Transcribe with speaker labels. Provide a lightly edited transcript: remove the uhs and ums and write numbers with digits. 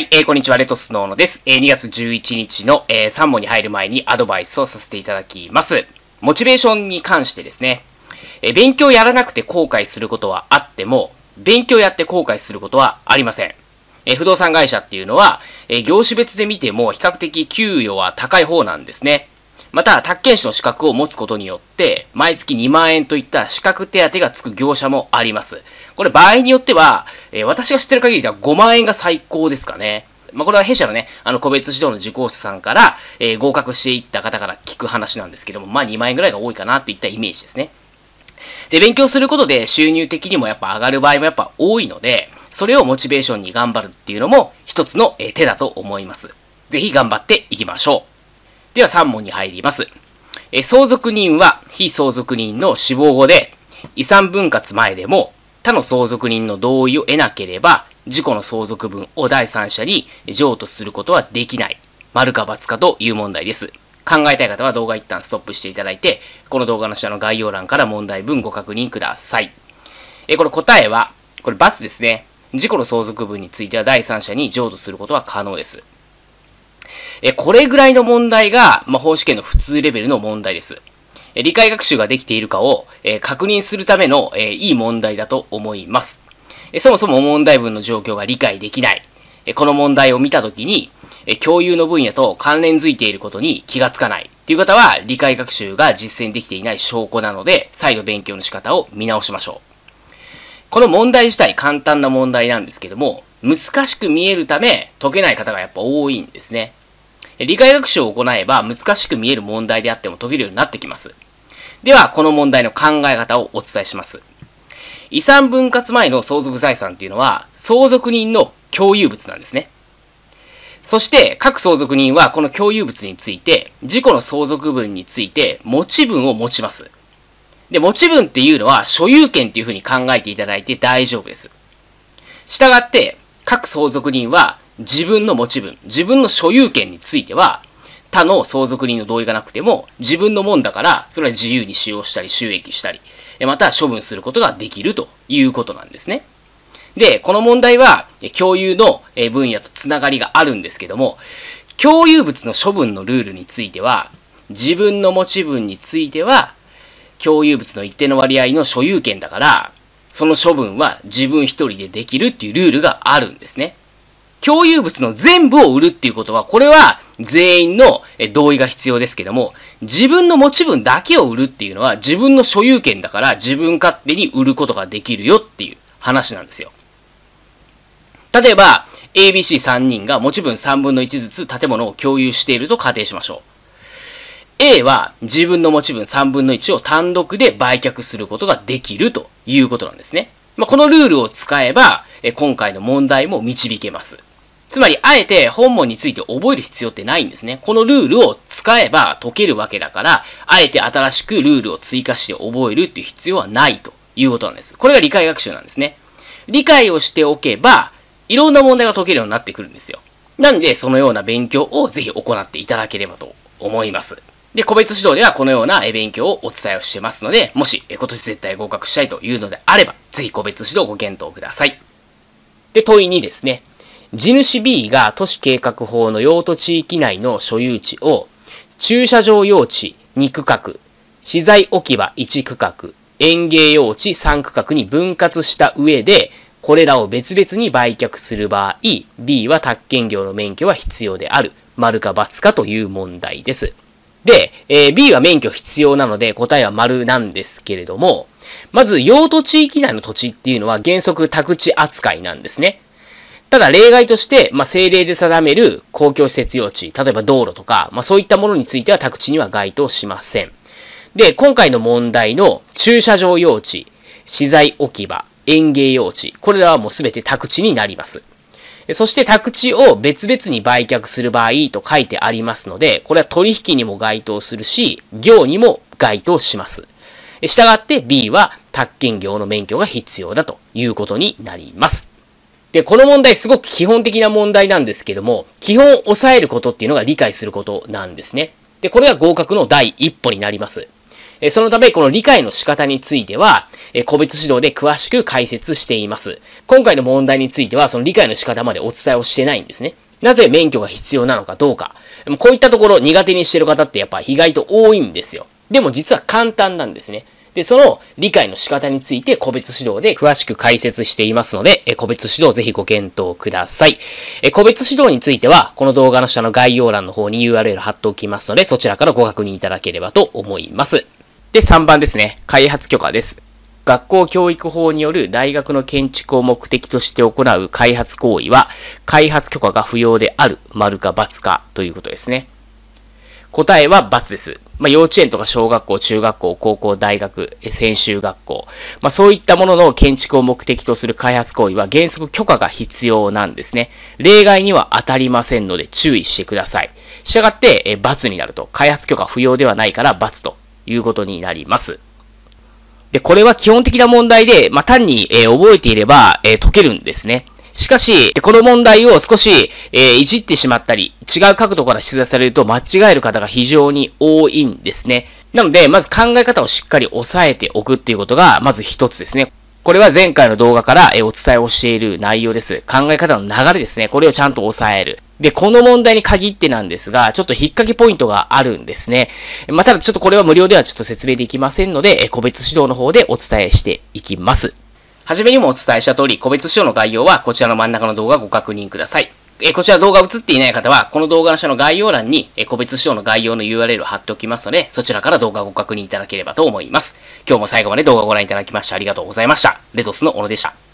Speaker 1: こんにちは、レトスノーノです。2月11日の、3問に入る前にアドバイスをさせていただきます。モチベーションに関してですね、勉強やらなくて後悔することはあっても、勉強やって後悔することはありません。不動産会社っていうのは、業種別で見ても比較的給与は高い方なんですね。また、宅建士の資格を持つことによって、毎月2万円といった資格手当がつく業者もあります。これ場合によっては、私が知ってる限りでは5万円が最高ですかね。これは弊社のね、個別指導の受講者さんから、合格していった方から聞く話なんですけども、2万円ぐらいが多いかなっていったイメージですね。で、勉強することで収入的にもやっぱ上がる場合もやっぱ多いので、それをモチベーションに頑張るっていうのも一つの手だと思います。ぜひ頑張っていきましょう。では3問に入ります。相続人は非相続人の死亡後で遺産分割前でも他の相続人の同意を得なければ自己の相続分を第三者に譲渡することはできない。丸か×かという問題です。考えたい方は動画一旦ストップしていただいて、この動画の下の概要欄から問題文ご確認ください。これ答えは、これ×ですね。自己の相続分については第三者に譲渡することは可能です。これぐらいの問題が、法試験の普通レベルの問題です。理解学習ができているかを確認するためのいい問題だと思います。そもそも問題文の状況が理解できない。この問題を見たときに、共有の分野と関連づいていることに気がつかないという方は、理解学習が実践できていない証拠なので、再度勉強の仕方を見直しましょう。この問題自体簡単な問題なんですけども、難しく見えるため解けない方がやっぱ多いんですね。理解学習を行えば難しく見える問題であっても解けるようになってきます。では、この問題の考え方をお伝えします。遺産分割前の相続財産というのは、相続人の共有物なんですね。そして、各相続人はこの共有物について、自己の相続分について持ち分を持ちます。で、持ち分っていうのは所有権っていうふうに考えていただいて大丈夫です。したがって、各相続人は自分の持ち分、自分の所有権については、他の相続人の同意がなくても、自分のもんだから、それは自由に使用したり、収益したり、また処分することができるということなんですね。で、この問題は、共有の分野とつながりがあるんですけども、共有物の処分のルールについては、自分の持ち分については、共有物の一定の割合の所有権だから、その処分は自分一人でできるっていうルールがあるんですね。共有物の全部を売るっていうことは、これは全員の同意が必要ですけども、自分の持ち分だけを売るっていうのは自分の所有権だから自分勝手に売ることができるよっていう話なんですよ。例えば、ABC3 人が持ち分3分の1ずつ建物を共有していると仮定しましょう。A は自分の持ち分3分の1を単独で売却することができるということなんですね。このルールを使えば、今回の問題も導けます。つまり、あえて本文について覚える必要ってないんですね。このルールを使えば解けるわけだから、あえて新しくルールを追加して覚えるっていう必要はないということなんです。これが理解学習なんですね。理解をしておけば、いろんな問題が解けるようになってくるんですよ。なんで、そのような勉強をぜひ行っていただければと思います。で、個別指導ではこのような勉強をお伝えをしてますので、もし今年絶対合格したいというのであれば、ぜひ個別指導をご検討ください。で、問い2ですね。地主 B が都市計画法の用途地域内の所有地を駐車場用地2区画、資材置き場1区画、園芸用地3区画に分割した上で、これらを別々に売却する場合、B は宅建業の免許は必要である。丸か×かという問題です。で、B は免許必要なので答えは丸なんですけれども、まず用途地域内の土地っていうのは原則宅地扱いなんですね。ただ例外として、政令で定める公共施設用地、例えば道路とか、そういったものについては宅地には該当しません。で、今回の問題の駐車場用地、資材置き場、園芸用地、これらはもうすべて宅地になります。そして宅地を別々に売却する場合と書いてありますので、これは取引にも該当するし、業にも該当します。したがって B は宅建業の免許が必要だということになります。で、この問題すごく基本的な問題なんですけども、基本を押さえることっていうのが理解することなんですね。で、これが合格の第一歩になります。 そのため、この理解の仕方については、個別指導で詳しく解説しています。今回の問題については、その理解の仕方までお伝えをしてないんですね。なぜ免許が必要なのかどうか。こういったところ苦手にしてる方ってやっぱ意外と多いんですよ。でも実は簡単なんですね。で、その理解の仕方について個別指導で詳しく解説していますので、個別指導ぜひご検討ください。個別指導については、この動画の下の概要欄の方に URL 貼っておきますので、そちらからご確認いただければと思います。で、3番ですね。開発許可です。学校教育法による大学の建築を目的として行う開発行為は、開発許可が不要である、丸か×かということですね。答えは×です。幼稚園とか小学校、中学校、高校、大学、専修学校。そういったものの建築を目的とする開発行為は原則許可が必要なんですね。例外には当たりませんので注意してください。したがって、×になると、開発許可不要ではないから×ということになります。で、これは基本的な問題で、単に、覚えていれば、解けるんですね。しかし、この問題を少し、いじってしまったり、違う角度から出題されると間違える方が非常に多いんですね。なので、まず考え方をしっかり押さえておくっていうことが、まず一つですね。これは前回の動画からお伝えをしている内容です。考え方の流れですね。これをちゃんと押さえる。で、この問題に限ってなんですが、ちょっと引っ掛けポイントがあるんですね。ただちょっとこれは無料ではちょっと説明できませんので、個別指導の方でお伝えしていきます。はじめにもお伝えした通り、個別指導の概要はこちらの真ん中の動画をご確認ください。こちら動画映っていない方は、この動画の下の概要欄に個別指導の概要の URL を貼っておきますので、そちらから動画をご確認いただければと思います。今日も最後まで動画をご覧いただきましてありがとうございました。レトスの小野でした。